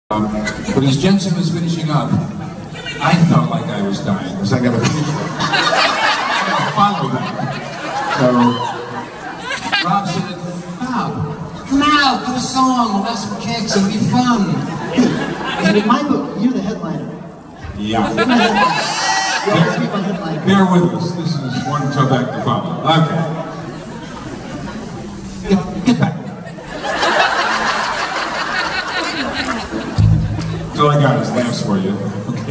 But as Jensen was finishing up, I felt like I was dying because I got to finish it. I got to follow that. So Rob said, "Bob, come out, do a song, we'll have some kicks, it'll be fun." And in my book, you're the headliner. Yeah. Headliner. Bear with us. This is one toe back to follow. Okay. Get back. All I got is laughs for you. Okay.